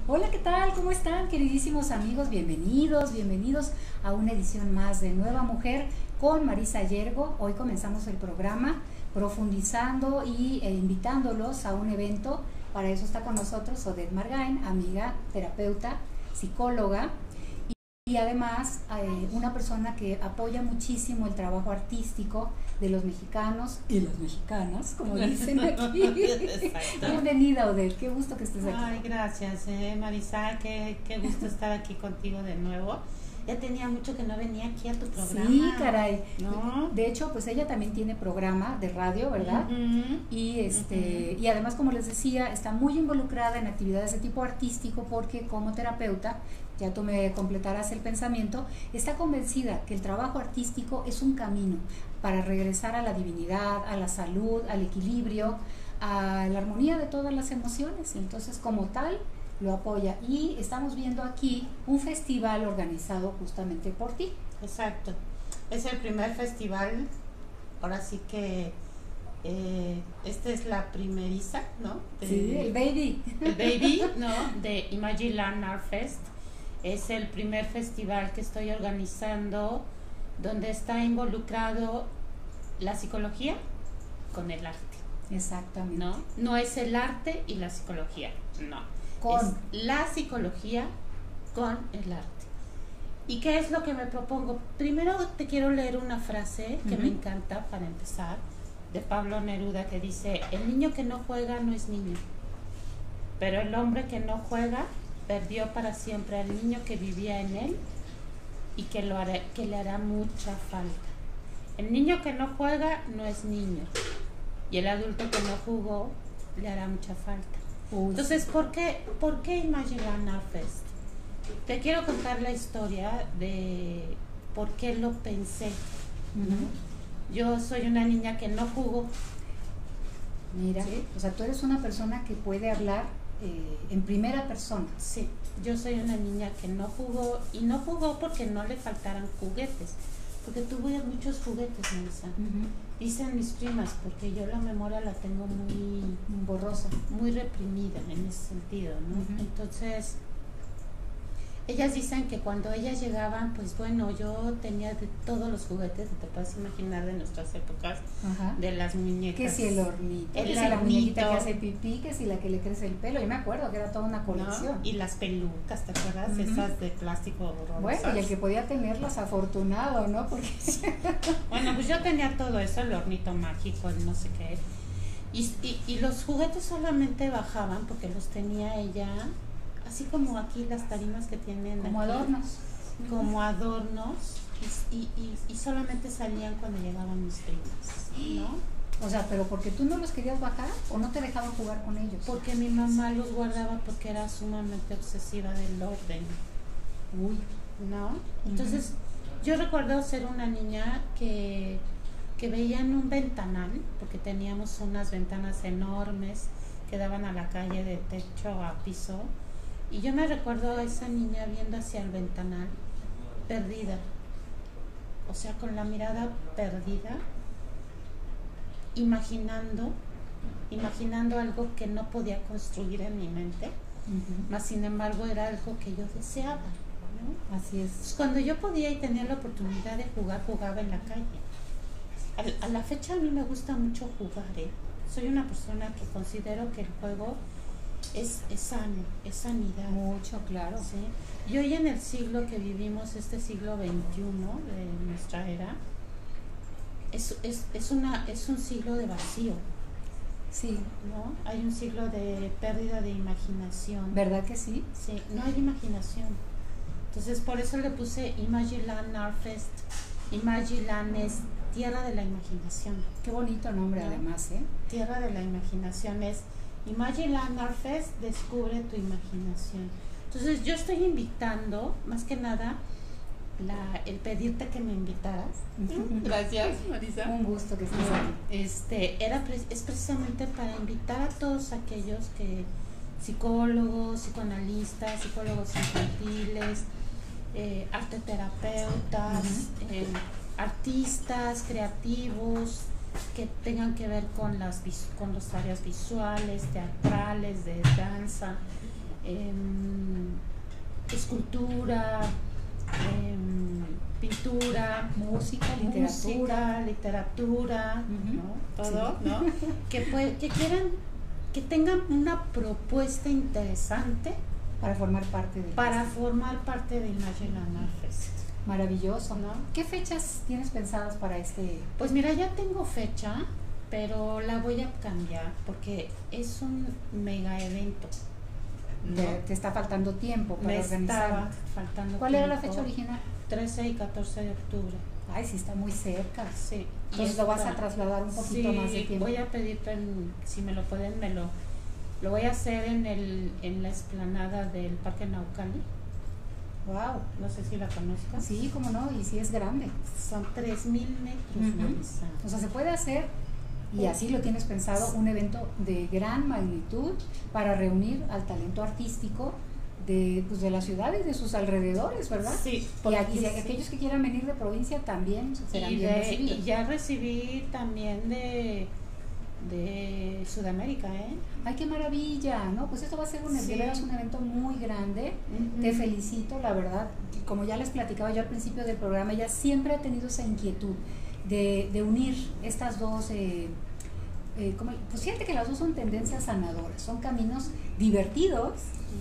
Hola, ¿qué tal? ¿Cómo están, queridísimos amigos? Bienvenidos, bienvenidos a una edición más de Nueva Mujer con Marisa Yergo. Hoy comenzamos el programa profundizando e invitándolos a un evento. Para eso está con nosotros Odette Margain, amiga, terapeuta, psicóloga y además una persona que apoya muchísimo el trabajo artístico de los mexicanos y las mexicanas, como dicen aquí. Bienvenida, Odette, qué gusto que estés aquí. Ay, gracias, Marisa, qué gusto estar aquí contigo de nuevo. Ya tenía mucho que no venía aquí a tu programa. Sí, caray. ¿No? De hecho, pues ella también tiene programa de radio, ¿verdad? Y y además, como les decía, está muy involucrada en actividades de tipo artístico porque como terapeuta, ya tú me completarás el pensamiento, está convencida que el trabajo artístico es un camino para regresar a la divinidad, a la salud, al equilibrio, a la armonía de todas las emociones. Entonces, como tal, lo apoya. Y estamos viendo aquí un festival organizado justamente por ti. Exacto. Es el primer festival, ahora sí que esta es la primeriza, ¿no? Sí, el baby. El baby, ¿no? De Imagine Land Art Fest. Es el primer festival que estoy organizando donde está involucrado la psicología con el arte. Exactamente. No es el arte y la psicología, no. Es la psicología con el arte. ¿Y qué es lo que me propongo? Primero te quiero leer una frase que me encanta para empezar, de Pablo Neruda, que dice: el niño que no juega no es niño, pero el hombre que no juega perdió para siempre al niño que vivía en él y que le hará mucha falta. El niño que no juega no es niño y el adulto que no jugó le hará mucha falta. Entonces, ¿por qué Imagine Land Art Fest? Te quiero contar la historia de por qué lo pensé. Yo soy una niña que no jugó. Mira, ¿sí? O sea, tú eres una persona que puede hablar en primera persona. Sí, yo soy una niña que no jugó, y no jugó porque no le faltaran juguetes, porque tuve muchos juguetes, Marisa. Dicen mis primas, porque yo la memoria la tengo muy borrosa, muy reprimida en ese sentido, ¿no? Entonces, ellas dicen que cuando ellas llegaban, pues bueno, yo tenía de todos los juguetes, te puedes imaginar, de nuestras épocas, de las muñecas. Que si el hornito, era la muñequita que hace pipí, que si la que le crece el pelo, yo me acuerdo que era toda una colección. ¿No? Y las pelucas, ¿te acuerdas? Esas de plástico horrorosas. Bueno, y el que podía tenerlas, afortunado, ¿no? Porque bueno, pues yo tenía todo eso, el hornito mágico, el no sé qué. Y los juguetes solamente bajaban porque los tenía ella, así como aquí las tarimas que tienen como aquí, adornos. Como adornos, y solamente salían cuando llegaban mis primas, ¿no? O sea, pero porque tú no los querías bajar o no te dejaban jugar con ellos. Porque mi mamá los guardaba porque era sumamente obsesiva del orden. ¿No? Entonces, yo recuerdo ser una niña que veía en un ventanal, porque teníamos unas ventanas enormes que daban a la calle de techo a piso, y yo me recuerdo a esa niña viendo hacia el ventanal, perdida, o sea, con la mirada perdida, imaginando algo que no podía construir en mi mente, mas sin embargo era algo que yo deseaba, ¿no? Así es. Pues cuando yo podía y tenía la oportunidad de jugar, jugaba en la calle. A la fecha a mí me gusta mucho jugar, Soy una persona que considero que el juego es sano, es sanidad. Mucho, claro. ¿Sí? Y hoy en el siglo que vivimos, este siglo XXI de nuestra era, es un siglo de vacío. Sí. ¿No? Hay un siglo de pérdida de imaginación. ¿Verdad que sí? Sí, no hay imaginación. Entonces por eso le puse Imagine Land Art Fest. Imagine Land es tierra de la imaginación. Qué bonito nombre, ¿no? Además, Tierra de la imaginación es Imagine Land Art Fest, descubre tu imaginación. Entonces yo estoy invitando, más que nada, el pedirte que me invitaras. Gracias, Marisa. Un gusto que estés aquí. Es precisamente para invitar a todos aquellos que psicólogos, psicoanalistas, psicólogos infantiles, arteterapeutas, artistas, creativos, que tengan que ver con las áreas visuales, teatrales, de danza, escultura, pintura, música, literatura, ¿no? Todo, sí. ¿No? Que quieran, que tengan una propuesta interesante para formar parte del Magellan Art Fest. Maravilloso, ¿no? ¿Qué fechas tienes pensadas para este? Pues mira, ya tengo fecha, pero la voy a cambiar porque es un mega evento. ¿No? Te está faltando tiempo para organizar. ¿Cuál era la fecha original? 13 y 14 de octubre. Ay, sí, está muy cerca. Sí. Entonces lo vas a trasladar un poquito más de tiempo. Voy a pedir, si me lo pueden, lo voy a hacer en la explanada del Parque Naucali. Wow. No sé si la conozcas. Sí, cómo no, y sí es grande. Son 3,000 metros. O sea, se puede hacer, y así lo tienes pensado, un evento de gran magnitud para reunir al talento artístico de la ciudad y de sus alrededores, ¿verdad? Sí. Y aquellos que quieran venir de provincia también serán bien recibidos. Y ya recibí también de Sudamérica, ¿eh? ¡Ay, qué maravilla! ¿No? Pues esto va a ser un evento muy grande. Te felicito, la verdad. Como ya les platicaba yo al principio del programa, ella siempre ha tenido esa inquietud de unir estas dos, pues fíjate que las dos son tendencias sanadoras, son caminos divertidos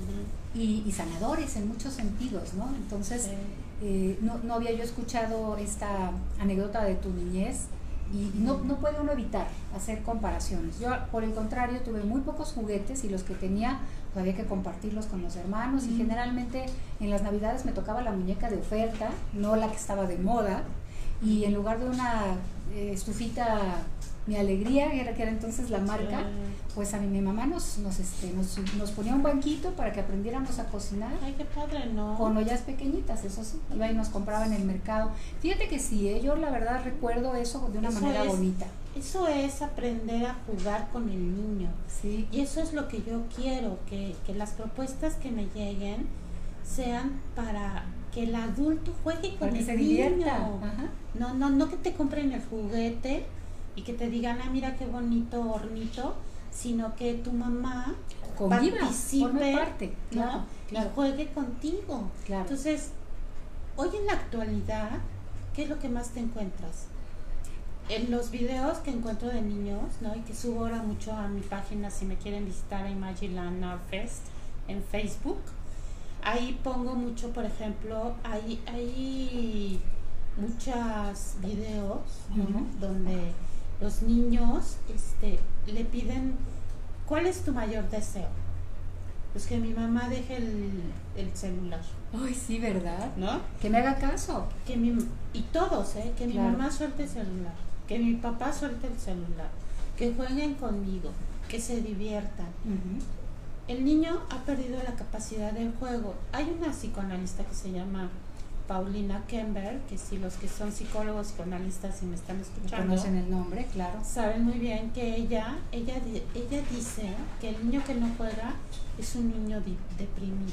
y sanadores en muchos sentidos, ¿no? Entonces, no había yo escuchado esta anécdota de tu niñez. Y no puede uno evitar hacer comparaciones. Yo, por el contrario, tuve muy pocos juguetes y los que tenía pues había que compartirlos con los hermanos y generalmente en las navidades me tocaba la muñeca de oferta, no la que estaba de moda, y en lugar de una estufita Mi Alegría, que era entonces la marca, pues a mi mamá nos ponía un banquito para que aprendiéramos a cocinar. Ay, qué padre, ¿no? Con ollas pequeñitas, eso sí, iba y nos compraba en el mercado. Fíjate que sí, yo la verdad recuerdo eso de una manera bonita. Eso es aprender a jugar con el niño. Sí. Y eso es lo que yo quiero, que las propuestas que me lleguen sean para que el adulto juegue con el niño. No que te compren el juguete y que te digan, mira qué bonito hornito, sino que tu mamá participe, parte, claro, y juegue contigo. Claro. Entonces, hoy en la actualidad, ¿qué es lo que más te encuentras? En los videos que encuentro de niños, ¿no? Y que subo ahora mucho a mi página, si me quieren visitar a Magellan Art Fest en Facebook, ahí pongo mucho, por ejemplo, hay muchos videos, ¿no? Donde los niños le piden, ¿cuál es tu mayor deseo? Pues que mi mamá deje el celular. Ay, sí, ¿verdad? ¿No? Que me haga caso. Y todos, que mi mamá suelte el celular, que mi papá suelte el celular, que jueguen conmigo, que se diviertan. El niño ha perdido la capacidad del juego. Hay una psicoanalista que se llama Paulina Kember, que si los que son psicólogos, psicoanalistas y me están escuchando, conocen el nombre, claro, saben muy bien que ella dice que el niño que no juega es un niño deprimido.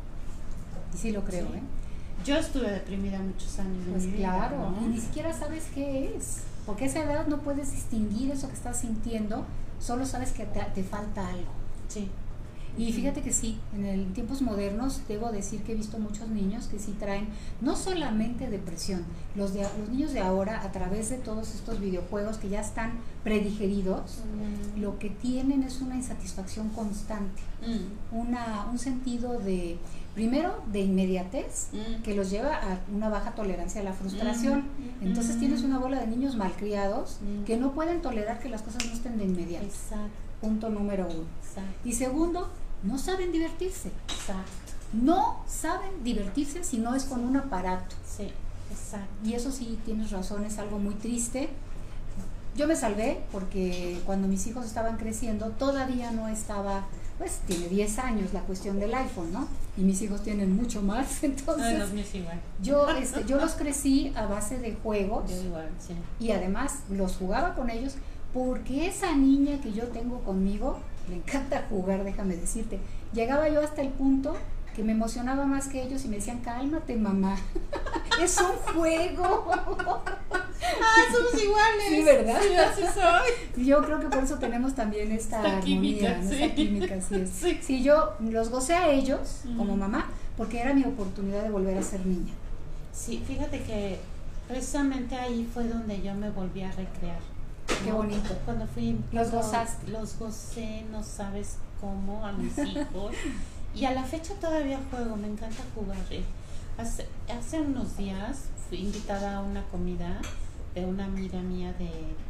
Y sí lo creo, ¿sí? Yo estuve deprimida muchos años de mi vida, claro, ¿no? Y ni siquiera sabes qué es, porque a esa edad no puedes distinguir eso que estás sintiendo, solo sabes que te falta algo. Sí. Y fíjate que sí, en tiempos modernos debo decir que he visto muchos niños que sí traen no solamente depresión, los niños de ahora a través de todos estos videojuegos que ya están predigeridos, lo que tienen es una insatisfacción constante, un sentido primero de inmediatez que los lleva a una baja tolerancia a la frustración. Entonces tienes una bola de niños malcriados que no pueden tolerar que las cosas no estén de inmediato. Exacto. Punto número 1. Exacto. Y segundo, no saben divertirse. Exacto. No saben divertirse si no es con un aparato. Sí, exacto. Y eso sí, tienes razón, es algo muy triste. Yo me salvé porque cuando mis hijos estaban creciendo todavía no estaba, pues tiene 10 años la cuestión del iPhone, ¿no? Y mis hijos tienen mucho más, entonces los míos igual. Yo los crecí a base de juegos. Yo igual, sí. Y además los jugaba con ellos porque esa niña que yo tengo conmigo le encanta jugar, déjame decirte. Llegaba yo hasta el punto que me emocionaba más que ellos y me decían, cálmate mamá, es un juego. Somos iguales. Sí, ¿verdad? Sí, así soy. Yo creo que por eso tenemos también esta armonía, química, ¿no? sí. Esta química, así es. Sí. Sí, yo los gocé a ellos como mamá porque era mi oportunidad de volver a ser niña. Sí, fíjate que precisamente ahí fue donde yo me volví a recrear. Qué bonito. Cuando fui... Los gozaste. Los gocé, no sabes cómo, a mis hijos. Y a la fecha todavía juego, me encanta jugar. Hace unos días fui invitada a una comida de una amiga mía de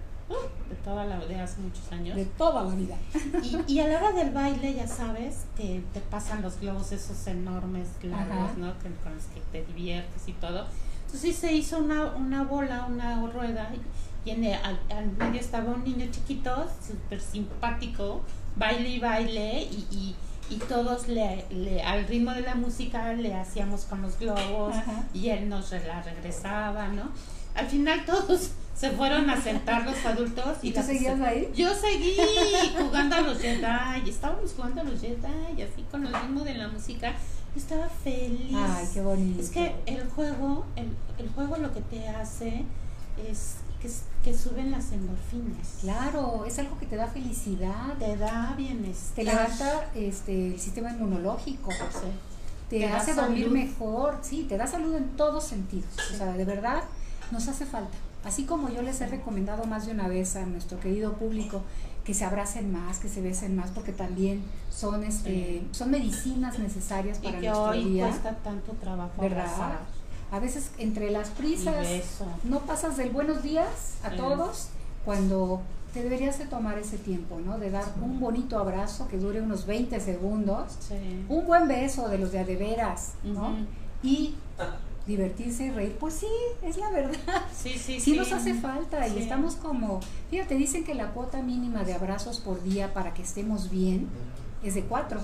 hace muchos años. De toda la vida. Y a la hora del baile, ya sabes, que te pasan los globos esos enormes, largos, ¿no? Con los que te diviertes y todo. Entonces se hizo una bola, una rueda, y al medio estaba un niño chiquito, súper simpático, baile y baile, y todos al ritmo de la música le hacíamos con los globos, y él nos la regresaba, ¿no? Al final todos se fueron a sentar los adultos. ¿Y tú seguías ahí? Yo seguí jugando a los Jedi, estábamos jugando a los Jedi, así con el ritmo de la música. Yo estaba feliz. Ay, qué bonito. Es que el juego lo que te hace es que suben las endorfinas. Claro, es algo que te da felicidad, te da bienestar, te levanta el sistema inmunológico, sí. te hace dormir mejor, sí, te da salud en todos sentidos. Sí. O sea, de verdad nos hace falta. Así como yo les he recomendado más de una vez a nuestro querido público que se abracen más, que se besen más, porque también son son medicinas necesarias para nuestro día. Y que hoy cuesta tanto trabajo, ¿verdad? Abrazar. A veces entre las prisas no pasas del buenos días a todos, cuando te deberías de tomar ese tiempo, ¿no? De dar un bonito abrazo que dure unos 20 segundos, un buen beso de los de veras, ¿no? Y divertirse y reír, pues sí, es la verdad. Sí nos hace falta y estamos como, fíjate, dicen que la cuota mínima de abrazos por día para que estemos bien es de 4.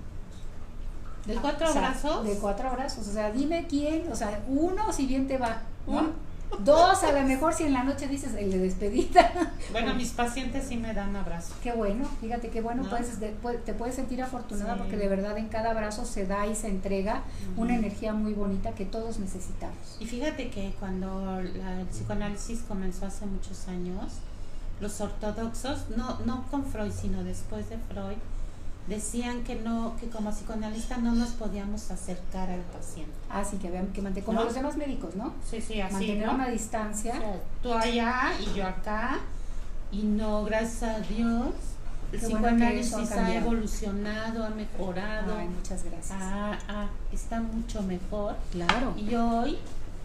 ¿De 4 abrazos? De 4 abrazos, o sea, dime quién, o sea, 1 si bien te va, ¿no? 2 a lo mejor si en la noche dices el de despedida. Bueno, mis pacientes sí me dan abrazos. Qué bueno, fíjate qué bueno, ¿no? Te puedes sentir afortunada porque de verdad en cada abrazo se da y se entrega una energía muy bonita que todos necesitamos. Y fíjate que cuando el psicoanálisis comenzó hace muchos años, los ortodoxos, no con Freud, sino después de Freud, decían que como psicoanalista no nos podíamos acercar al paciente. Sí, que vean que como los demás médicos, ¿no? Sí, así, mantener una distancia. O sea, tú allá y yo acá, y no, gracias a Dios, el psicoanálisis ha evolucionado, ha mejorado. Ay, muchas gracias. Está mucho mejor. Claro. Y hoy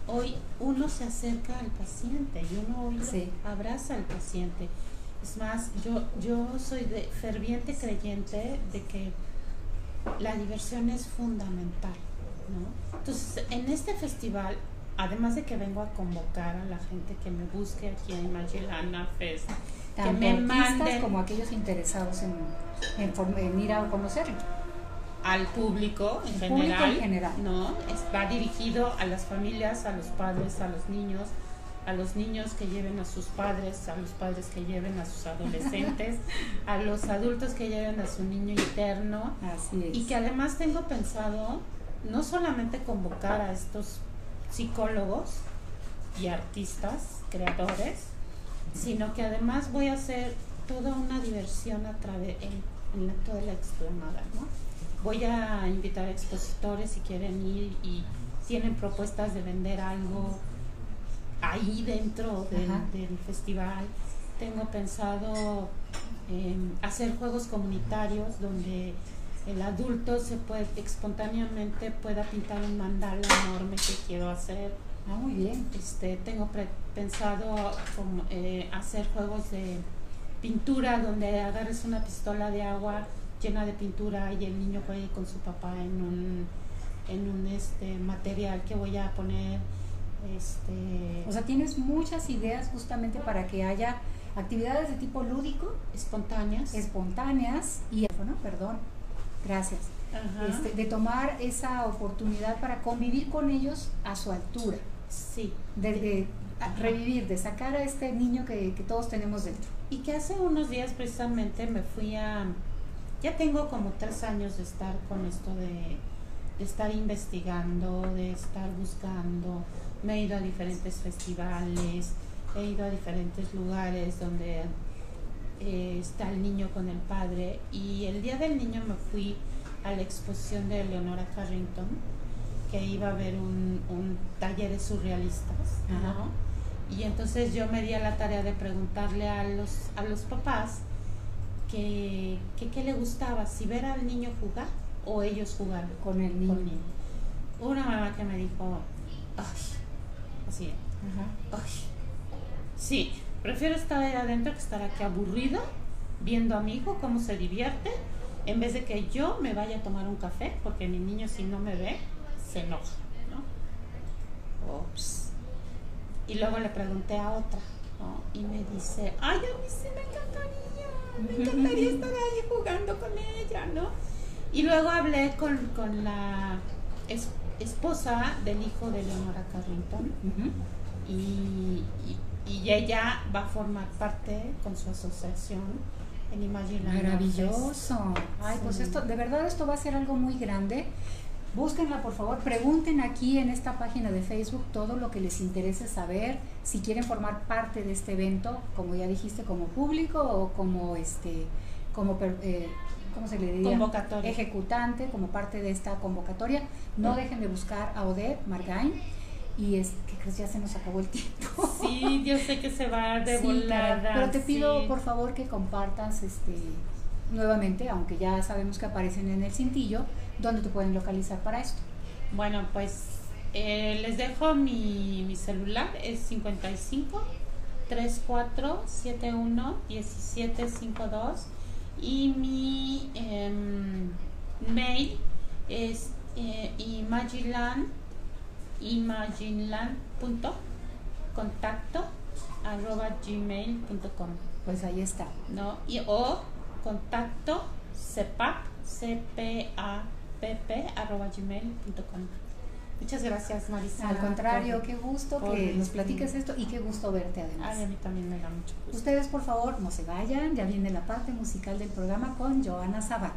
uno se acerca al paciente y uno abraza al paciente. Es más, yo soy ferviente creyente de que la diversión es fundamental, ¿no? Entonces, en este festival, además de que vengo a convocar a la gente que me busque aquí en Magellana Fest, tanto que me manden como aquellos interesados en ir a conocer al público en general, ¿no? Va dirigido a las familias, a los padres, a los niños que lleven a sus padres, a los padres que lleven a sus adolescentes, a los adultos que lleven a su niño interno. Así es. Y que además tengo pensado no solamente convocar a estos psicólogos y artistas, creadores, sino que además voy a hacer toda una diversión a través en toda la explanada, ¿no? Voy a invitar a expositores si quieren ir y tienen propuestas de vender algo ahí dentro del festival. Tengo pensado hacer juegos comunitarios donde el adulto espontáneamente pueda pintar un mandala enorme que quiero hacer. Muy bien. Tengo pensado hacer juegos de pintura donde agarres una pistola de agua llena de pintura y el niño juegue con su papá en un material que voy a poner. O sea, tienes muchas ideas justamente para que haya actividades de tipo lúdico, espontáneas y gracias. De tomar esa oportunidad para convivir con ellos a su altura. Sí. De revivir, de sacar a este niño que todos tenemos dentro. Y que hace unos días precisamente me fui ya tengo como 3 años de estar con esto de estar investigando, de estar buscando. Me he ido a diferentes festivales, he ido a diferentes lugares donde está el niño con el padre, y el día del niño me fui a la exposición de Leonora Carrington, que iba a haber un taller de surrealistas, ¿no? Y entonces yo me di a la tarea de preguntarle a los papás qué le gustaba, si ver al niño jugar o ellos jugar con el niño. Una mamá que me dijo, ay, así, ay, sí, prefiero estar ahí adentro que estar aquí aburrida viendo a mi hijo cómo se divierte, en vez de que yo me vaya a tomar un café, porque mi niño, si no me ve, se enoja, ¿no? Ups. Y luego le pregunté a otra, ¿no? Y me dice, ay, a mí sí me encantaría estar ahí jugando con ella, ¿no? Y luego hablé con la esposa del hijo de Leonora Carrington, y ella va a formar parte con su asociación en Imagineland. Maravilloso. Ay, pues esto, de verdad, esto va a ser algo muy grande. Búsquenla, por favor, pregunten aquí en esta página de Facebook todo lo que les interese saber, si quieren formar parte de este evento, como ya dijiste, como público o como ¿cómo se le diría? Convocatoria. Ejecutante, como parte de esta convocatoria. No dejen de buscar a Odette Margain. Y que creo que ya se nos acabó el tiempo. Sí, yo sé que se va de volada. Pero te pido, por favor, que compartas nuevamente, aunque ya sabemos que aparecen en el cintillo, dónde te pueden localizar para esto. Bueno, pues les dejo mi celular, es 55 34 71 1752, y mi mail es imagineland.contacto@gmail.com. Pues ahí está, ¿no? O contacto cpapp@gmail.com. Muchas gracias, Marisa. Al contrario, qué gusto que nos platiques esto, y qué gusto verte además. Ay, a mí también me da mucho gusto. Ustedes, por favor, no se vayan, ya viene la parte musical del programa con Joana Zavala.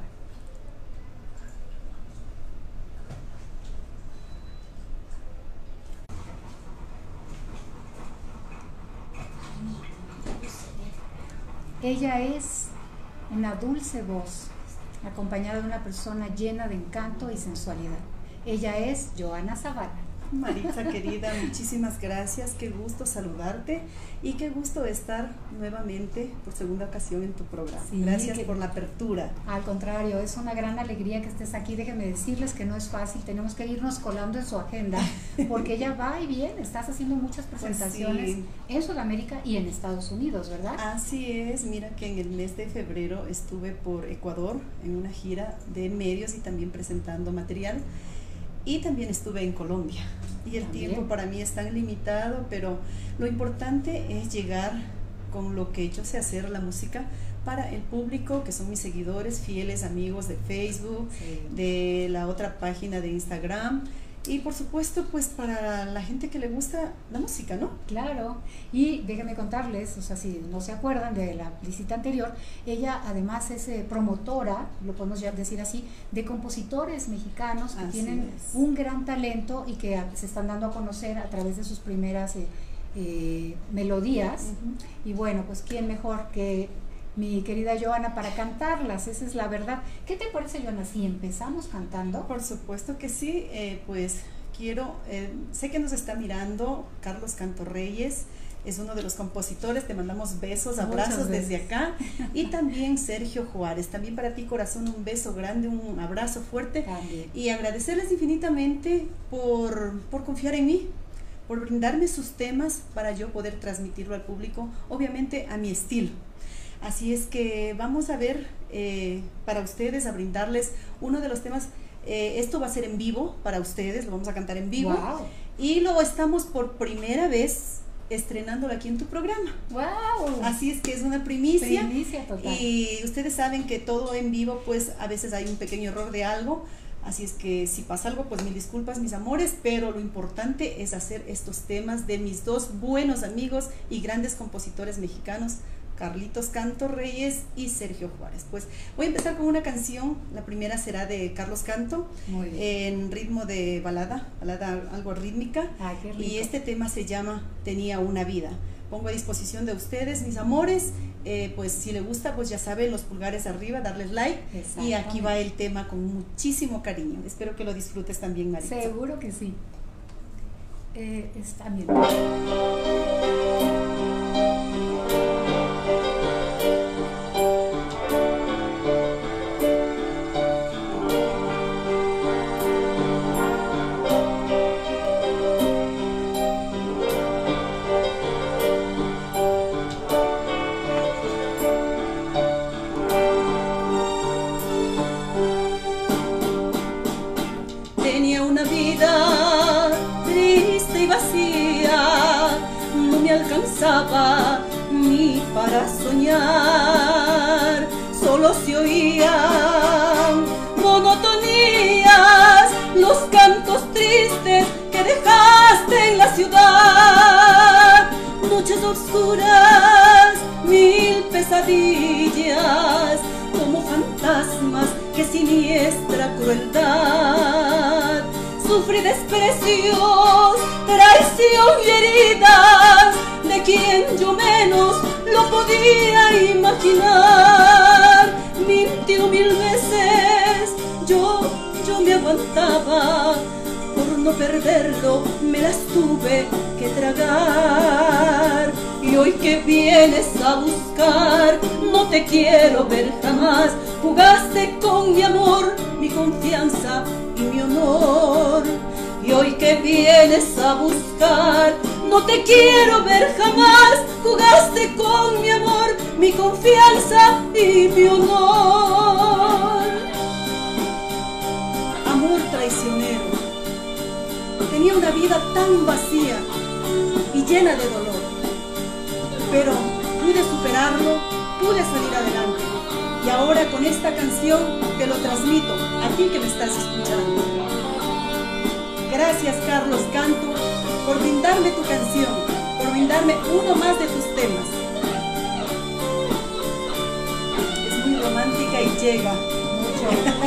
Ella es una dulce voz, acompañada de una persona llena de encanto y sensualidad. Ella es Joana Zavala. Maritza querida, muchísimas gracias, qué gusto saludarte y qué gusto estar nuevamente por segunda ocasión en tu programa. Sí, gracias por la apertura. Al contrario, es una gran alegría que estés aquí. Déjenme decirles que no es fácil, tenemos que irnos colando en su agenda, porque ella va y viene, estás haciendo muchas presentaciones pues sí, en Sudamérica y en Estados Unidos, ¿verdad? Así es, mira que en el mes de febrero estuve por Ecuador en una gira de medios y también presentando material. Y también estuve en Colombia, y el tiempo para mí es tan limitado, pero lo importante es llegar con lo que yo sé hacer, la música, para el público, que son mis seguidores, fieles amigos de Facebook, de la otra página de Instagram, y por supuesto pues para la gente que le gusta la música, ¿no? Claro, y déjenme contarles, o sea, si no se acuerdan de la visita anterior, ella además es promotora, lo podemos ya decir así, de compositores mexicanos que así tienen un gran talento y que se están dando a conocer a través de sus primeras melodías. Y bueno, pues quién mejor que mi querida Joana para cantarlas, esa es la verdad. ¿Qué te parece, Joana, si empezamos cantando? Por supuesto que sí, pues quiero, sé que nos está mirando Carlos Cantorreyes, es uno de los compositores, te mandamos besos, abrazos desde acá, y también Sergio Juárez, también para ti, corazón, un beso grande, un abrazo fuerte, también. Y agradecerles infinitamente por confiar en mí, por brindarme sus temas para yo poder transmitirlo al público, obviamente a mi estilo. Así es que vamos a ver para ustedes, a brindarles uno de los temas. Esto va a ser en vivo para ustedes, lo vamos a cantar en vivo. Wow. Y lo estamos por primera vez estrenándolo aquí en tu programa. Wow. Así es que es una primicia. Primicia total. Y ustedes saben que todo en vivo, pues a veces hay un pequeño error de algo. Así es que si pasa algo, pues mil disculpas, mis amores, pero lo importante es hacer estos temas de mis dos buenos amigos y grandes compositores mexicanos, Carlitos Cantorreyes y Sergio Juárez. Pues voy a empezar con una canción, la primera será de Carlos Canto, en ritmo de balada algo rítmica. Ay, qué rico. Y este tema se llama Tenía una vida. pongo a disposición de ustedes, mis amores. Pues si le gusta, pues ya saben, los pulgares arriba, darles like. Y aquí va el tema con muchísimo cariño. Espero que lo disfrutes también, Maritza. Seguro que sí. Está bien. Tenía una vida triste y vacía, no me alcanzaba ni para soñar, solo se oían monotonías, los cantos tristes que dejaste en la ciudad, noches oscuras, mil pesadillas, como fantasmas, qué siniestra crueldad. Sufrí desprecios, traición y heridas de quien yo menos lo podía imaginar. Mintió 1000 veces, yo me aguantaba, por no perderlo me las tuve que tragar. Y hoy que vienes a buscar, no te quiero ver jamás. Jugaste con mi amor, mi confianza y mi honor. Y hoy que vienes a buscar, no te quiero ver jamás. Jugaste con mi amor, mi confianza y mi honor. Amor traicionero, tenía una vida tan vacía y llena de dolor, pero pude superarlo, pude salir adelante. Y ahora con esta canción te lo transmito a ti que me estás escuchando. Gracias, Carlos Canto, por brindarme tu canción, por brindarme uno más de tus temas. Es muy romántica y llega mucho.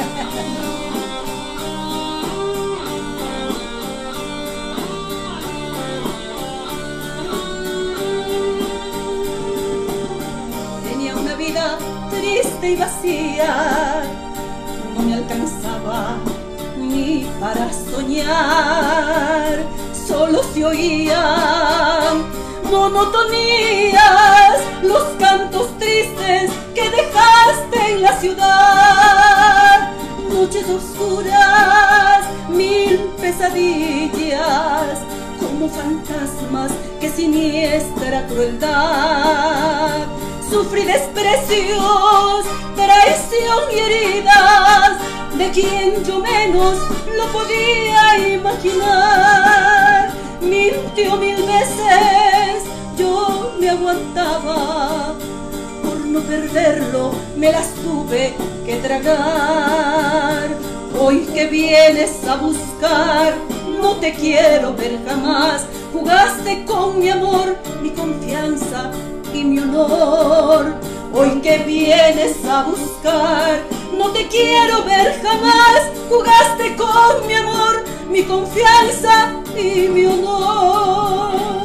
Triste y vacía, no me alcanzaba ni para soñar, solo se oían monotonías, los cantos tristes que dejaste en la ciudad, noches oscuras, 1000 pesadillas, como fantasmas, qué siniestra crueldad. Sufrí desprecios, traición y heridas de quien yo menos lo podía imaginar. Mintió 1000 veces, yo me aguantaba, por no perderlo me las tuve que tragar. Hoy que vienes a buscar, no te quiero ver jamás. Jugaste con mi amor, mi confianza y mi honor. Hoy que vienes a buscar, no te quiero ver jamás. Jugaste con mi amor, mi confianza y mi honor.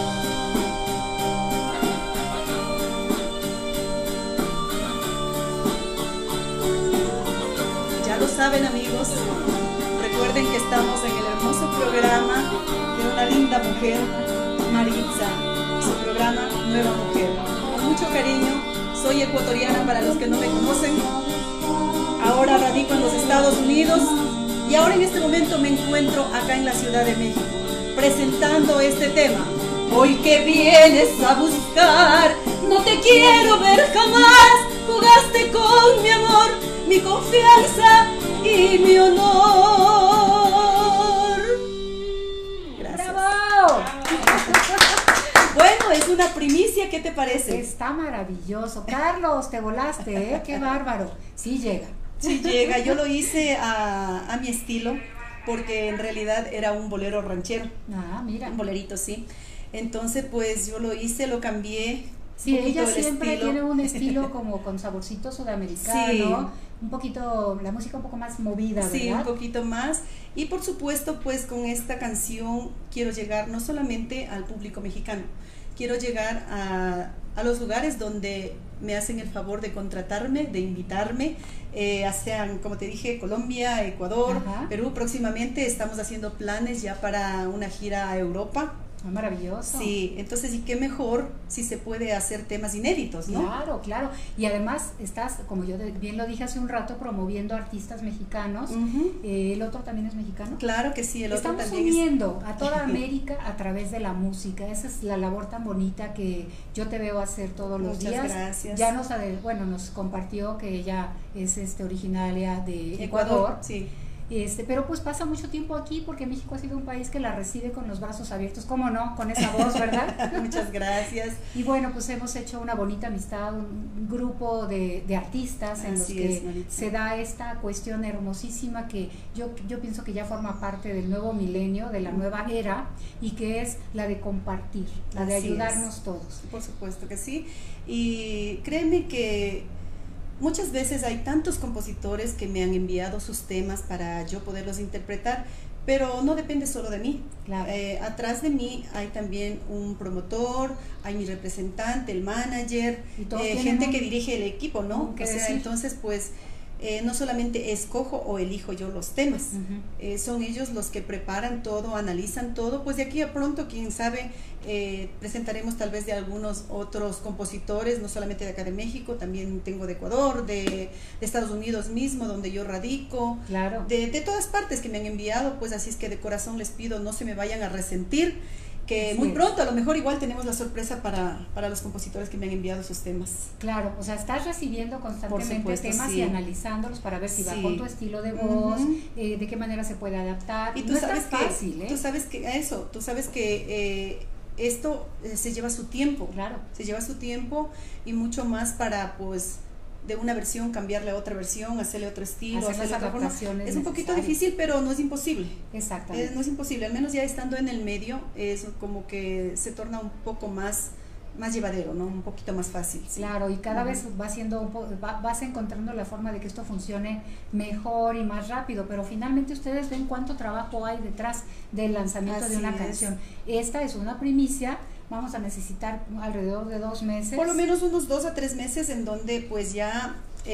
Ya lo saben, amigos, recuerden que estamos en el hermoso programa de una linda mujer, Maritza, su programa Nueva Mujer. Con mucho cariño, soy ecuatoriana para los que no me conocen. Ahora radico en los Estados Unidos y ahora en este momento me encuentro acá en la Ciudad de México presentando este tema. Hoy que vienes a buscar, no te quiero ver jamás. Jugaste con mi amor, mi confianza y mi honor. Gracias. ¡Bravo! Bueno, es una primicia, ¿qué te parece? Está maravilloso. Carlos, te volaste, ¿eh? Qué bárbaro. Sí llega. Sí llega. Yo lo hice a mi estilo, porque en realidad era un bolero ranchero. Ah, mira. Un bolerito, sí. Entonces, pues yo lo hice, lo cambié. Sí, ella siempre tiene un estilo como con saborcito sudamericano, sí. Un poquito, la música un poco más movida, ¿verdad? Sí, un poquito más. Y por supuesto, pues con esta canción quiero llegar no solamente al público mexicano, quiero llegar a los lugares donde me hacen el favor de contratarme, de invitarme, sean, como te dije, Colombia, Ecuador, Perú. Próximamente estamos haciendo planes ya para una gira a Europa. Ah, maravilloso. Sí, entonces, ¿y qué mejor si se puede hacer temas inéditos, ¿no? Claro, claro. Y además estás, como yo bien lo dije hace un rato, promoviendo artistas mexicanos. ¿El otro también es mexicano? Claro que sí, el otro Estamos también uniendo a toda América a través de la música. Esa es la labor tan bonita que yo te veo hacer todos los días. Muchas gracias. Ya nos compartió que ella es originaria de Ecuador. Sí. Pero pues pasa mucho tiempo aquí porque México ha sido un país que la recibe con los brazos abiertos, ¿cómo no? Con esa voz, ¿verdad? Muchas gracias. Y bueno, pues hemos hecho una bonita amistad, un grupo de artistas en los que se da esta cuestión hermosísima que yo pienso que ya forma parte del nuevo milenio, de la nueva era, y que es la de compartir, la de ayudarnos todos. Por supuesto que sí. Y créeme que muchas veces hay tantos compositores que me han enviado sus temas para yo poderlos interpretar, pero no depende solo de mí. Claro. Atrás de mí hay también un promotor, hay mi representante, el manager, gente que dirige el equipo, ¿no? O sea, entonces pues no solamente escojo o elijo yo los temas, son ellos los que preparan todo, analizan todo. Pues de aquí a pronto, quién sabe, presentaremos tal vez de algunos otros compositores, no solamente de acá de México, también tengo de Ecuador, de Estados Unidos mismo, donde yo radico, claro, de todas partes que me han enviado. Pues así es que de corazón les pido, no se me vayan a resentir, que muy pronto a lo mejor igual tenemos la sorpresa para los compositores que me han enviado sus temas. Claro, o sea, estás recibiendo constantemente temas y analizándolos para ver si va con tu estilo de voz, de qué manera se puede adaptar. Y tú sabes que fácil, tú sabes que esto se lleva su tiempo, claro, se lleva su tiempo y mucho más para pues de una versión cambiarle a otra versión, hacerle otro estilo, hacerle otra forma. Es un poquito difícil, pero no es imposible. Exactamente. No es imposible, al menos ya estando en el medio, es como que se torna un poco más llevadero, ¿no? Un poquito más fácil. ¿Sí? Claro, y cada vez vas encontrando la forma de que esto funcione mejor y más rápido, pero finalmente ustedes ven cuánto trabajo hay detrás del lanzamiento de una canción. Esta es una primicia. Vamos a necesitar alrededor de 2 meses. Por lo menos unos 2 a 3 meses en donde pues ya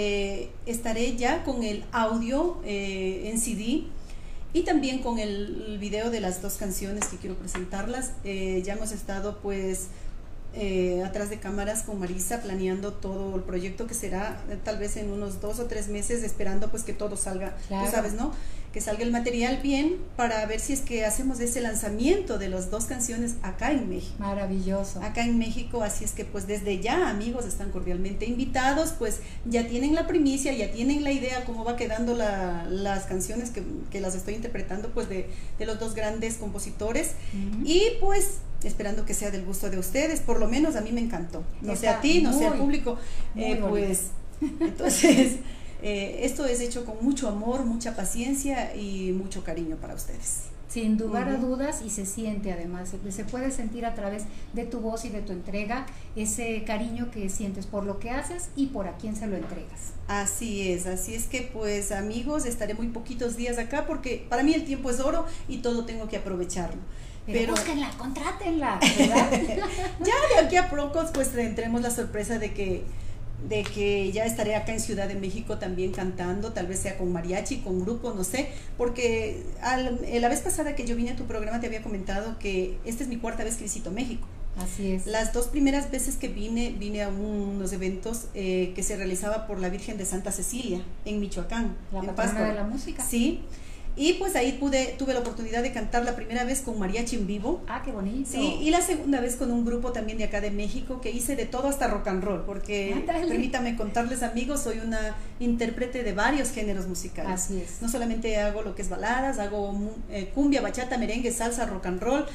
estaré ya con el audio en CD y también con el video de las 2 canciones que quiero presentarlas. Ya hemos estado pues atrás de cámaras con Marisa planeando todo el proyecto que será tal vez en unos 2 o 3 meses, esperando pues que todo salga, claro, tú sabes, ¿no? Que salga el material bien para ver si es que hacemos ese lanzamiento de las 2 canciones acá en México. Maravilloso. Acá en México, así es que pues desde ya, amigos, están cordialmente invitados, pues ya tienen la primicia, ya tienen la idea cómo va quedando las canciones que las estoy interpretando pues de los 2 grandes compositores y pues esperando que sea del gusto de ustedes. Por lo menos a mí me encantó, no sé a ti, no sé al público, pues entonces esto es hecho con mucho amor, mucha paciencia y mucho cariño para ustedes. Sin lugar a dudas, y se siente además, se puede sentir a través de tu voz y de tu entrega ese cariño que sientes por lo que haces y por a quién se lo entregas. Así es que pues amigos, estaré muy poquitos días acá porque para mí el tiempo es oro y todo tengo que aprovecharlo. Pero búsquenla, contrátenla, ¿verdad? Ya de aquí a pocos pues tendremos la sorpresa de que ya estaré acá en Ciudad de México también cantando, tal vez sea con mariachi, con grupo, no sé, porque la vez pasada que yo vine a tu programa te había comentado que esta es mi 4ª vez que visito México. Así es. Las 2 primeras veces que vine a unos eventos que se realizaba por la Virgen de Santa Cecilia en Michoacán, la en patrona de la música. Sí. Y pues ahí tuve la oportunidad de cantar la primera vez con mariachi en vivo. Ah, qué bonito. Sí, y la segunda vez con un grupo también de acá de México que hice de todo hasta rock and roll, porque permítame contarles, amigos, soy una intérprete de varios géneros musicales. Así es. No solamente hago lo que es baladas, hago cumbia, bachata, merengue, salsa, rock and roll,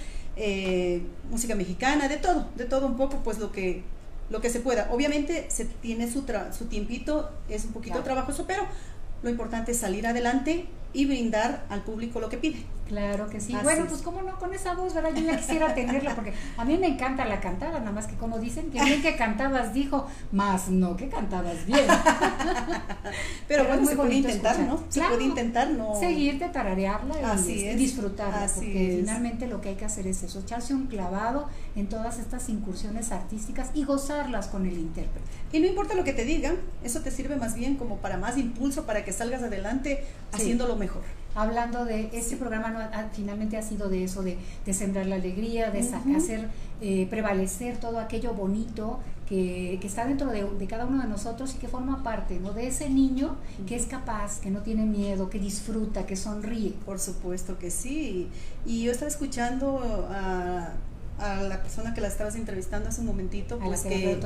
música mexicana, de todo un poco, pues lo que se pueda. Obviamente se tiene su tiempito, es un poquito trabajoso, pero lo importante es salir adelante y brindar al público lo que pide. Claro que sí. Así bueno, es. pues cómo no, con esa voz, ¿verdad? Yo ya quisiera tenerla, porque a mí me encanta la cantada, nada más que como dicen, que bien que cantabas, dijo, más no que cantabas bien. Pero bueno, se puede intentar, escuchar. ¿no? Se puede intentar, ¿no? Seguirte, tararearla y disfrutarla, Así porque es. Finalmente lo que hay que hacer es eso, echarse un clavado en todas estas incursiones artísticas y gozarlas con el intérprete. Y no importa lo que te digan, eso te sirve más bien como para más impulso, para que salgas adelante haciéndolo mejor. Hablando de este programa, finalmente ha sido de eso, de sembrar la alegría, de hacer prevalecer todo aquello bonito que está dentro de cada uno de nosotros y que forma parte, ¿no?, de ese niño que es capaz, que no tiene miedo, que disfruta, que sonríe. Por supuesto que sí. Y yo estaba escuchando a la persona que la estabas entrevistando hace un momentito, pues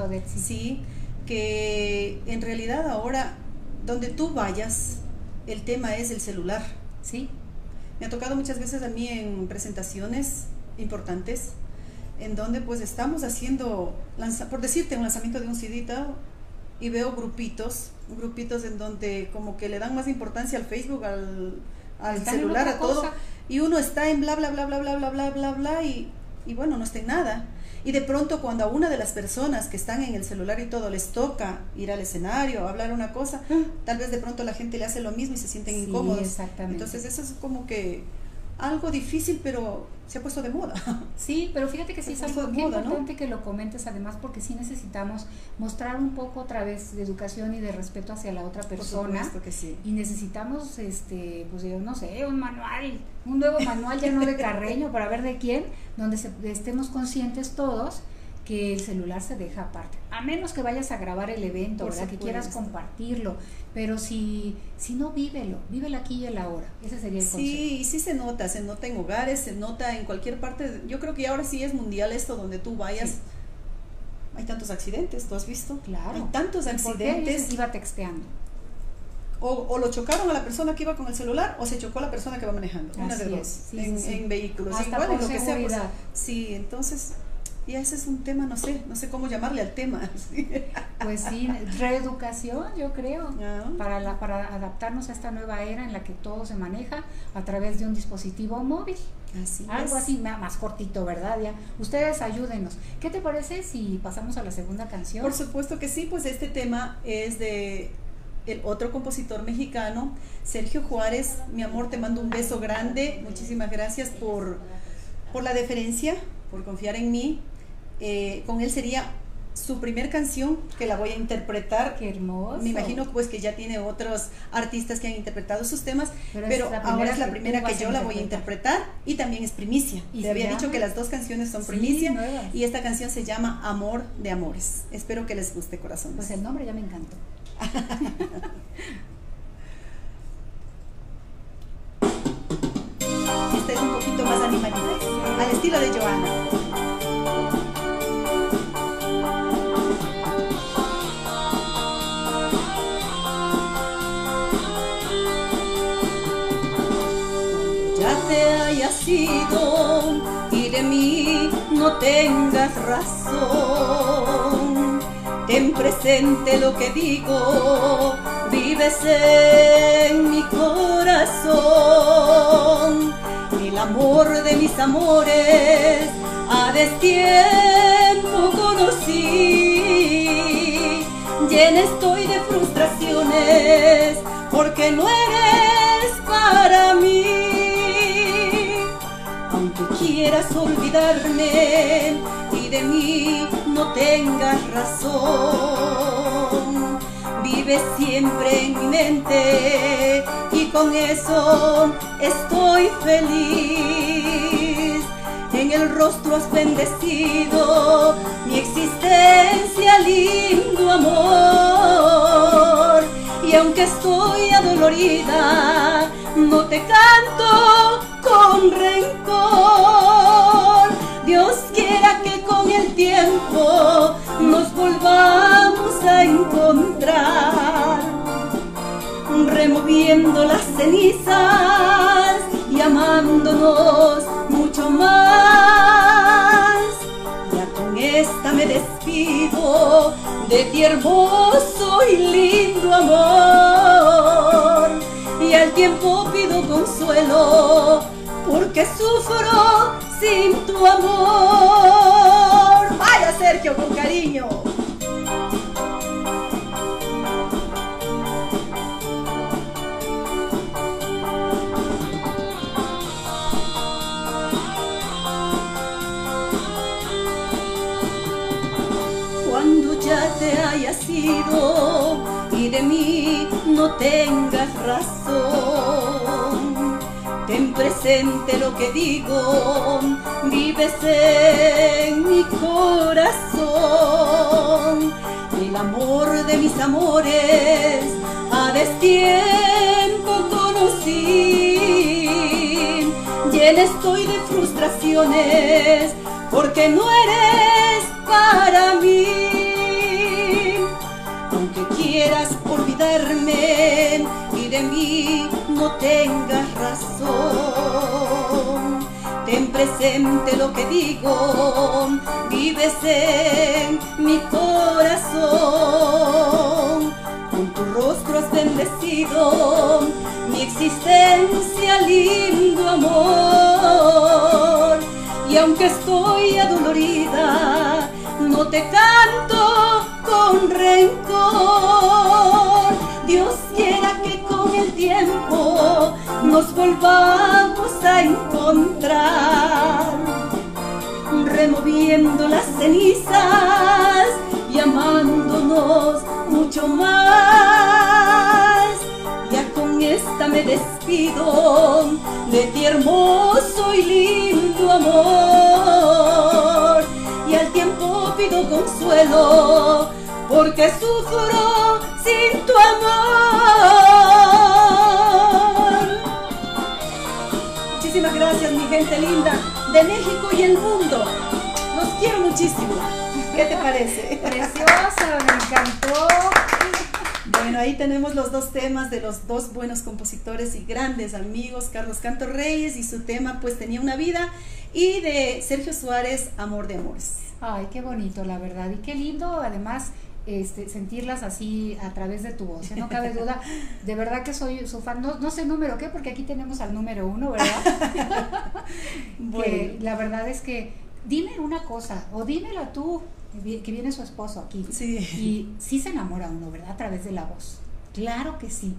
que en realidad ahora donde tú vayas, el tema es el celular. Sí. Me ha tocado muchas veces a mí en presentaciones importantes en donde pues estamos haciendo, por decirte, un lanzamiento de un CD y veo grupitos en donde como que le dan más importancia al Facebook, al celular, a todo, y uno está en bla bla bla bla bla bla bla bla bla y bueno, no está en nada. Y de pronto cuando a una de las personas que están en el celular y todo les toca ir al escenario, hablar una cosa, tal vez de pronto la gente le hace lo mismo y se sienten incómodos. Exactamente. Entonces eso es como que algo difícil, pero se ha puesto de moda. Sí, pero fíjate que sí es algo de moda, importante, ¿no?, que lo comentes, además, porque sí necesitamos mostrar un poco otra vez de educación y de respeto hacia la otra persona. Por supuesto que sí. Y necesitamos, pues yo no sé, un nuevo manual lleno de Carreño para ver de quién, donde estemos conscientes todos que el celular se deja aparte, a menos que vayas a grabar el evento, ¿verdad?, que quieras compartirlo, pero si no, vívelo aquí y el ahora. Ese sería el consejo. Sí, y sí se nota en hogares, se nota en cualquier parte. Yo creo que ahora sí es mundial esto, donde tú vayas. Sí. Hay tantos accidentes, ¿tú has visto? Claro. Hay tantos accidentes. Iba texteando. O lo chocaron a la persona que iba con el celular, o se chocó a la persona que va manejando. Una de dos. Sí, en vehículos. Hasta igual, por en lo que sea, pues, sí, entonces... Y ese es un tema, no sé cómo llamarle al tema. ¿Sí? Pues sí, reeducación, yo creo, para adaptarnos a esta nueva era en la que todo se maneja a través de un dispositivo móvil. Algo así más cortito, ¿verdad? Ya. Ustedes ayúdenos. ¿Qué te parece si pasamos a la segunda canción? Por supuesto que sí, pues este tema es de el otro compositor mexicano, Sergio Juárez. Mi amor, te mando un beso grande. Muchísimas gracias por la deferencia, por confiar en mí. Con él sería su primer canción que la voy a interpretar. Qué hermoso. Me imagino pues que ya tiene otros artistas que han interpretado sus temas, pero ahora es la primera que yo la voy a interpretar, y también es primicia. Te había dicho que las dos canciones son primicia, y esta canción se llama Amor de Amores. Espero que les guste, corazones. Pues el nombre ya me encantó. Esta es un poquito más animadita, al estilo de Joana. Sido y de mí no tengas razón, ten presente lo que digo, vives en mi corazón, el amor de mis amores a destiempo conocí, llena estoy de frustraciones porque no eres para mí. Quieras olvidarme y de mí no tengas razón, vives siempre en mi mente y con eso estoy feliz. En el rostro has bendecido mi existencia, lindo amor, y aunque estoy adolorida no te canto con rencor. Dios quiera que con el tiempo nos volvamos a encontrar, removiendo las cenizas y amándonos mucho más. Ya con esta me despido de ti, hermoso y lindo amor, y al tiempo tiempo pido consuelo, porque sufro sin tu amor. Vaya Sergio, con cariño. Cuando ya te hayas ido y de mí no tengas razón, ten presente lo que digo, vives en mi corazón. El amor de mis amores a destiempo conocí, llena estoy de frustraciones porque no eres para mí. Aunque quieras olvidarme y de mí no tengas razón, ten presente lo que digo, vives en mi corazón. Con tu rostro has bendecido mi existencia, lindo amor. Y aunque estoy adolorida, no te canto con rencor. Dios quiera que con el tiempo nos volvamos a encontrar, removiendo las cenizas y amándonos mucho más. Ya con esta me despido de ti, hermoso y lindo amor, y al tiempo pido consuelo porque sufro sin tu amor. Muchísimas gracias, mi gente linda de México y el mundo. Los quiero muchísimo. ¿Qué te parece? Preciosa, me encantó. Bueno, ahí tenemos los dos temas de los dos buenos compositores y grandes amigos, Carlos Cantorreyes y su tema Pues tenía una vida, y de Sergio Suárez, Amor de Amores. Ay, qué bonito, la verdad, y qué lindo además sentirlas así a través de tu voz, no cabe duda. De verdad que soy su fan, no sé número qué, porque aquí tenemos al número 1, ¿verdad? Bueno. Que la verdad es que dime una cosa, o dímela tú, que viene su esposo aquí, Sí. y sí se enamora uno, ¿verdad? A través de la voz. Claro que sí.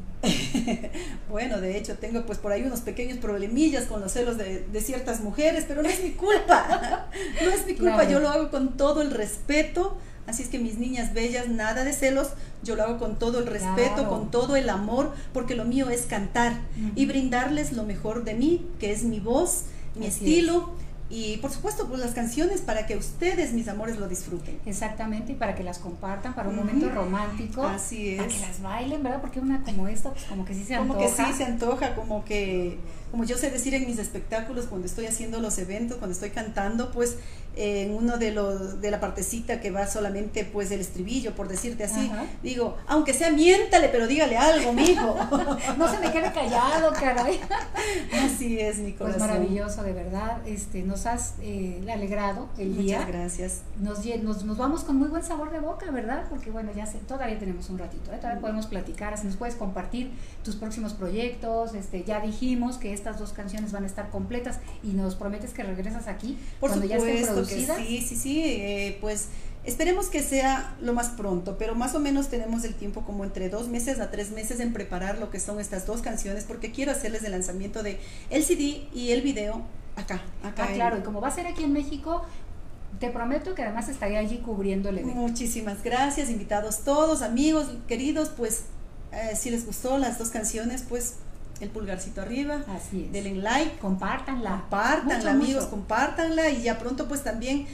Bueno, de hecho tengo pues por ahí unos pequeños problemillas con los celos de ciertas mujeres, pero no es mi culpa. No es mi culpa, Claro. Yo lo hago con todo el respeto. Así es que mis niñas bellas, nada de celos, yo lo hago con todo el respeto, Claro. con todo el amor, porque lo mío es cantar y brindarles lo mejor de mí, que es mi voz, mi Así estilo, y por supuesto pues las canciones para que ustedes, mis amores, lo disfruten. Exactamente, y para que las compartan para un Ujú. momento romántico. Así Para es. que las bailen, ¿verdad? Porque una como esta, pues como que sí se Como antoja. que sí se antoja, como yo sé decir en mis espectáculos, cuando estoy haciendo los eventos, cuando estoy cantando, pues en uno de la partecita que va solamente pues el estribillo, por decirte así, Ajá. digo, aunque sea miéntale, pero dígale algo, mijo. No se me quede callado, caray. Así es, mi Pues corazón. maravilloso, de verdad. Nos has alegrado el día. Muchas gracias. Nos vamos con muy buen sabor de boca, ¿verdad? Porque bueno, todavía tenemos un ratito, todavía podemos platicar, así nos puedes compartir tus próximos proyectos. Ya dijimos que estas dos canciones van a estar completas y nos prometes que regresas aquí Por cuando ya estén supuesto que producidas. sí, pues esperemos que sea lo más pronto, pero más o menos tenemos el tiempo como entre 2 meses a 3 meses en preparar lo que son estas dos canciones, porque quiero hacerles el lanzamiento de el CD y el video acá Claro, y como va a ser aquí en México, te prometo que además estaré allí cubriendo el evento. Muchísimas gracias, invitados todos, amigos queridos, pues si les gustó las dos canciones, pues el pulgarcito arriba, Así es. denle like, Compártanla. compártanla, Mucho, amigos, mucho. compártanla, y ya pronto pues también,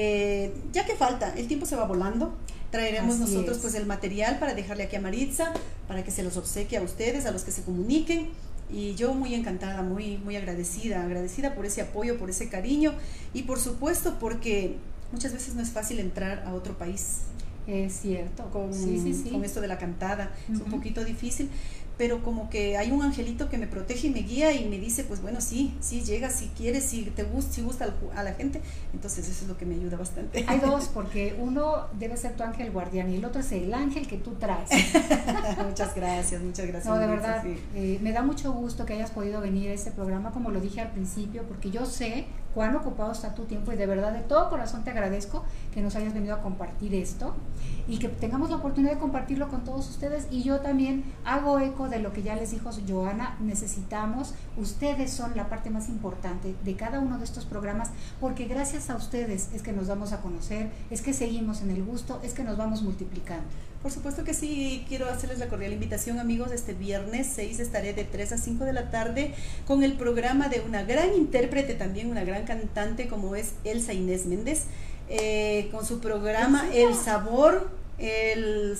ya que falta, el tiempo se va volando, traeremos Así nosotros es. pues el material para dejarle aquí a Maritza, para que se los obsequie a ustedes, a los que se comuniquen, y yo muy encantada, muy agradecida por ese apoyo, por ese cariño, y por supuesto porque muchas veces no es fácil entrar a otro país Es cierto. con Sí. esto de la cantada, es un Ujú. poquito difícil, pero como que hay un angelito que me protege y me guía y me dice, pues bueno, sí llega, si quieres, si te gusta, si gusta a la gente, entonces eso es lo que me ayuda bastante. Hay dos, porque uno debe ser tu ángel guardián y el otro es el ángel que tú traes. Muchas gracias. No, de verdad, sí. Me da mucho gusto que hayas podido venir a este programa, como lo dije al principio, porque yo sé cuán ocupado está tu tiempo y de verdad, de todo corazón te agradezco que nos hayas venido a compartir esto y que tengamos la oportunidad de compartirlo con todos ustedes. Y yo también hago eco de lo que ya les dijo Joana, necesitamos, ustedes son la parte más importante de cada uno de estos programas, porque gracias a ustedes es que nos damos a conocer, es que seguimos en el gusto, es que nos vamos multiplicando. Por supuesto que sí, quiero hacerles la cordial invitación, amigos. Este viernes 6 estaré de 3 a 5 de la tarde con el programa de una gran intérprete, también una gran cantante como es Elsa Inés Méndez, con su programa El sabor de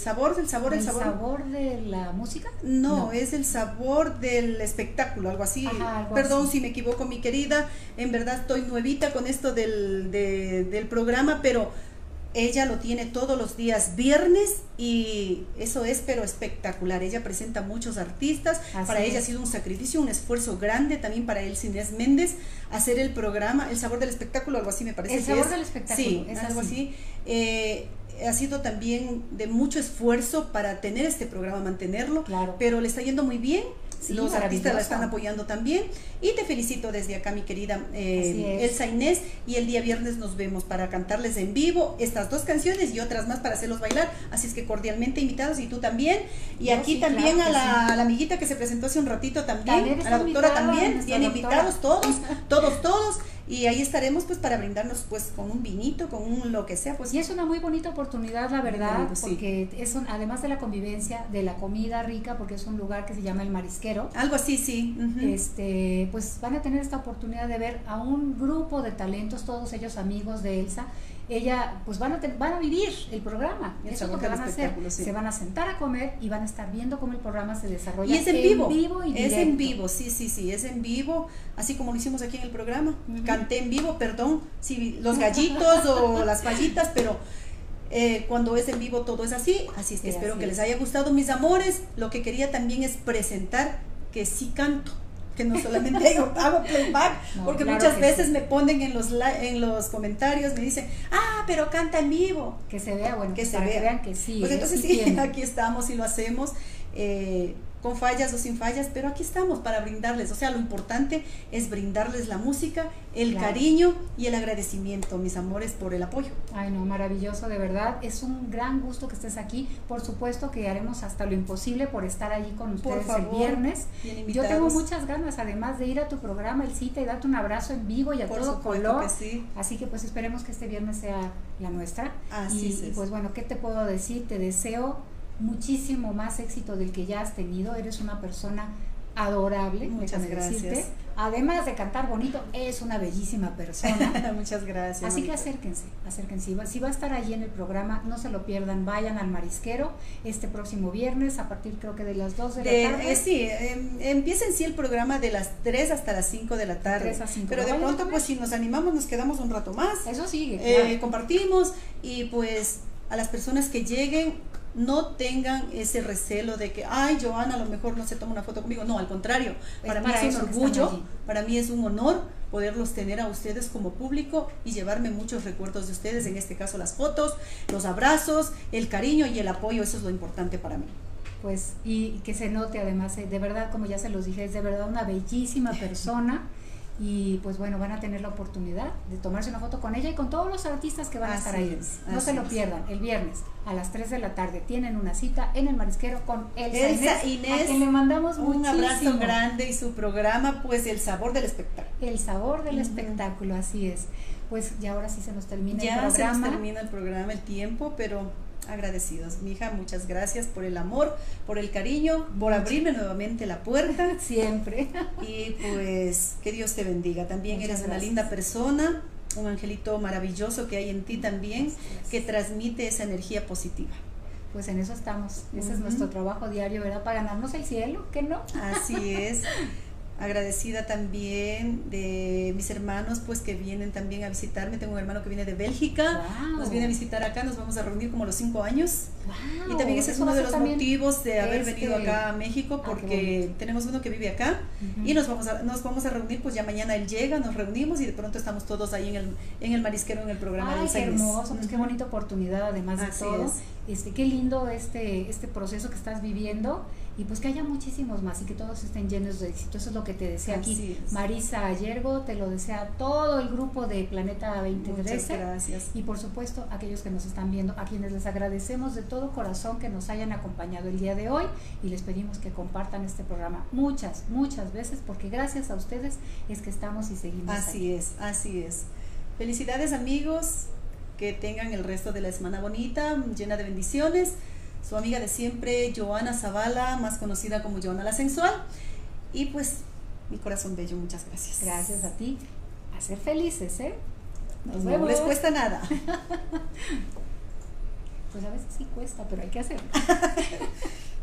la música. No, es el sabor del espectáculo, algo así. Ajá, algo Perdón así. Si me equivoco, mi querida, en verdad estoy nuevita con esto del programa, pero ella lo tiene todos los días viernes y eso es pero espectacular. Ella presenta muchos artistas. Así para ella es. ha sido un sacrificio, un esfuerzo grande también para Elsa Inés Méndez hacer el programa El sabor del espectáculo, algo así me parece. El sabor del espectáculo, Sí, es algo así. así. Ha sido también de mucho esfuerzo para tener este programa, mantenerlo, Claro. pero le está yendo muy bien. Sí, Los artistas la maravilloso. están apoyando también y te felicito desde acá, mi querida Así es. Elsa Inés, y el día viernes nos vemos para cantarles en vivo estas dos canciones y otras más para hacerlos bailar, así es que cordialmente invitados, y tú también, y Yo aquí sí, también claro que a la amiguita que se presentó hace un ratito también También a está la doctora invitada, también, nuestra bien doctora. invitados todos, y ahí estaremos pues para brindarnos pues con un vinito, con un lo que sea, pues. Y es una muy bonita oportunidad, la verdad, bonito, sí. porque además de la convivencia, de la comida rica, porque es un lugar que se llama El Marisquero, Algo así, sí. Ujú. pues van a tener esta oportunidad de ver a un grupo de talentos, todos ellos amigos de Elsa. Ella, pues van a vivir el programa. El Eso es lo sabor que del van a hacer. espectáculo, sí. Se van a sentar a comer y van a estar viendo cómo el programa se desarrolla. Y es en vivo, y es directo. en vivo, sí, es en vivo, así como lo hicimos aquí en el programa. Canté en vivo, perdón, si los gallitos o las fallitas, pero cuando es en vivo todo es así es que Sí, espero así que es. les haya gustado, mis amores. Lo que quería también es presentar que sí canto, que no solamente hago playback, No, porque claro muchas que veces sí. me ponen en los comentarios, me dicen, pero canta en vivo. Que se vea, bueno, Que se para vea. que vean que sí. Pues entonces sí sí, tiene. aquí estamos y lo hacemos con fallas o sin fallas, pero aquí estamos para brindarles, o sea, lo importante es brindarles la música, el Claro. cariño y el agradecimiento, mis amores, por el apoyo. Ay, no, maravilloso, de verdad. Es un gran gusto que estés aquí. Por supuesto que haremos hasta lo imposible por estar allí con Por ustedes favor, el viernes. bien Yo invitados. tengo muchas ganas, además de ir a tu programa, el cita, y darte un abrazo en vivo y a Por todo supuesto color. que sí. Así que pues esperemos que este viernes sea la nuestra. Así y es. pues bueno, ¿qué te puedo decir? Te deseo muchísimo más éxito del que ya has tenido. Eres una persona adorable, Muchas déjame gracias. decirte. Además de cantar bonito, es una bellísima persona. Muchas gracias. Así que Mónica. acérquense. Si va a estar allí en el programa, no se lo pierdan. Vayan al Marisquero este próximo viernes a partir creo que de las 2 de la tarde. Sí, empieza en sí el programa de las 3 hasta las 5 de la tarde. 3 a 5. Pero de Vayan a pronto, comer. pues si nos animamos, nos quedamos un rato más. Eso sigue, claro. Compartimos y pues a las personas que lleguen no tengan ese recelo de que, ay, Joana a lo mejor no se toma una foto conmigo. No, al contrario, para mí es un eso que están orgullo, allí. para mí es un honor poderlos tener a ustedes como público y llevarme muchos recuerdos de ustedes, en este caso las fotos, los abrazos, el cariño y el apoyo. Eso es lo importante para mí. Pues, y que se note además, de verdad, como ya se los dije, es de verdad una bellísima persona. Y pues bueno, van a tener la oportunidad de tomarse una foto con ella y con todos los artistas que van a estar ahí. No se lo pierdan, el viernes a las 3 de la tarde tienen una cita en el Marisquero con Elsa Inés, a quien le mandamos un abrazo muchísimo. grande, y su programa pues El sabor del espectáculo. El sabor del espectáculo, así es. Pues ya ahora sí se nos termina el Ya programa. se nos termina el programa, el tiempo, pero agradecidos, mi hija, muchas gracias por el amor, por el cariño, por abrirme nuevamente la puerta. Siempre. Y pues que Dios te bendiga. También Muchas eres una gracias. linda persona, un angelito maravilloso que hay en ti también, Gracias. que transmite esa energía positiva. Pues en eso estamos. Ese es Ujú. nuestro trabajo diario, ¿verdad? Para ganarnos el cielo, ¿qué no? Así es. agradecida también de mis hermanos pues que vienen también a visitarme. Tengo un hermano que viene de Bélgica, wow. Nos viene a visitar acá, nos vamos a reunir como a los 5 años. Wow. Y también ese es uno de los motivos de haber venido acá a México, porque tenemos uno que vive acá y nos vamos a reunir, pues ya mañana él llega, nos reunimos y de pronto estamos todos ahí en el marisquero, en el programa. Ay, qué hermoso, pues qué bonita oportunidad además de todo. Qué lindo este proceso que estás viviendo, y pues que haya muchísimos más y que todos estén llenos de éxito. Eso es lo que te desea aquí Marisa Yergo, te lo desea todo el grupo de Planeta 2013. Muchas gracias. Y por supuesto aquellos que nos están viendo, a quienes les agradecemos de todo corazón que nos hayan acompañado el día de hoy, y les pedimos que compartan este programa muchas veces, porque gracias a ustedes es que estamos y seguimos aquí. Así es. Felicidades, amigos, que tengan el resto de la semana bonita, llena de bendiciones. Su amiga de siempre, Joana Zavala, más conocida como Joana la Sensual. Y pues, mi corazón bello, muchas gracias. Gracias a ti. A ser felices, ¿eh? Nos vemos. No les cuesta nada. Pues a veces sí cuesta, pero hay que hacerlo.